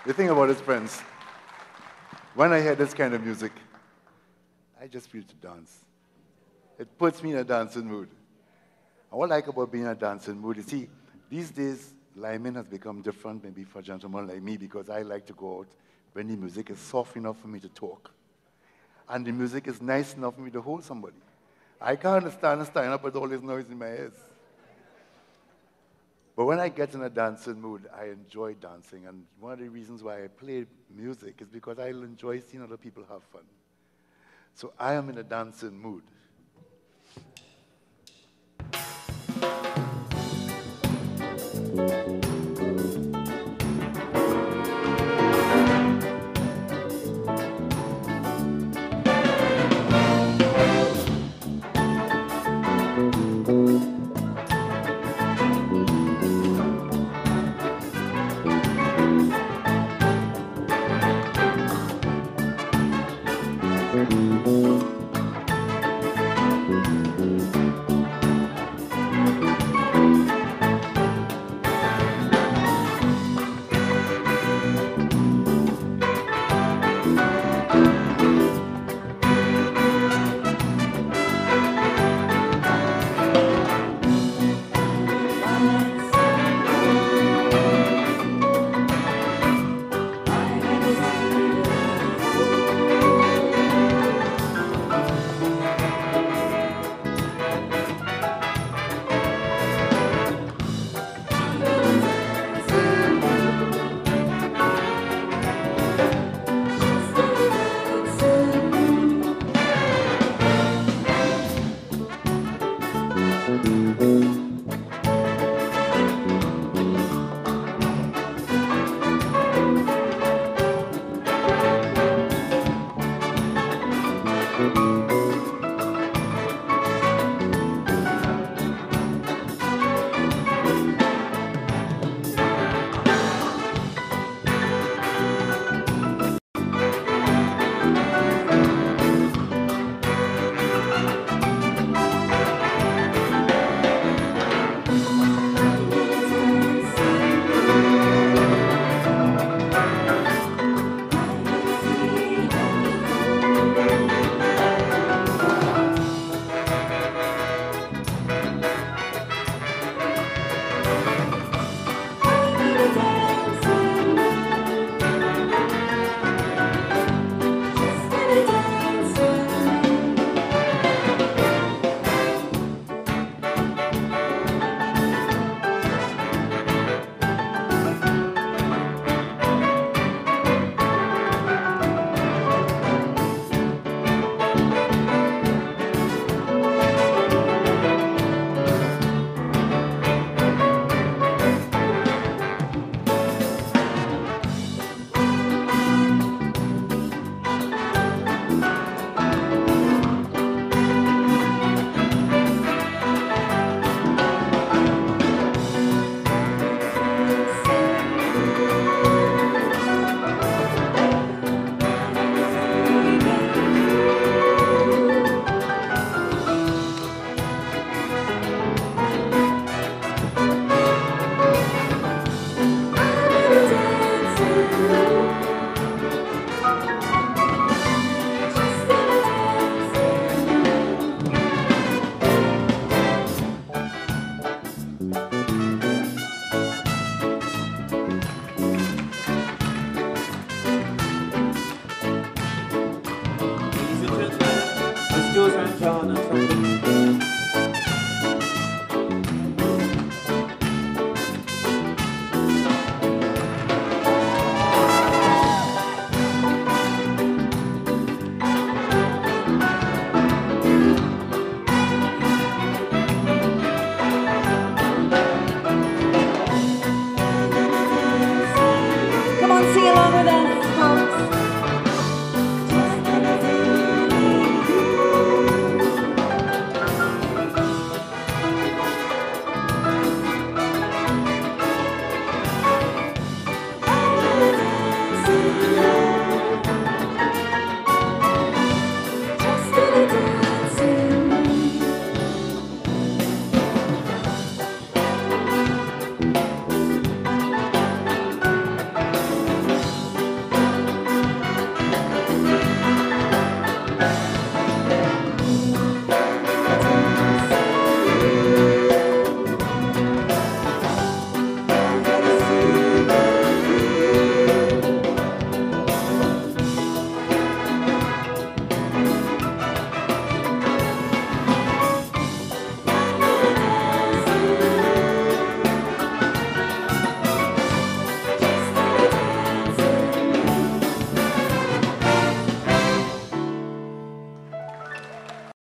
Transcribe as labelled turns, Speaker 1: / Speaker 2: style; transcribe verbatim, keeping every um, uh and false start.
Speaker 1: The thing about it, friends, when I hear this kind of music, I just feel to dance. It puts me in a dancing mood. And what I like about being in a dancing mood, you see, these days, liming has become different maybe for a gentleman like me because I like to go out when the music is soft enough for me to talk. And the music is nice enough for me to hold somebody. I can't understand standing up with all this noise in my ears. But when I get in a dancing mood, I enjoy dancing. And one of the reasons why I play music is because I enjoy seeing other people have fun. So I am in a dancing mood.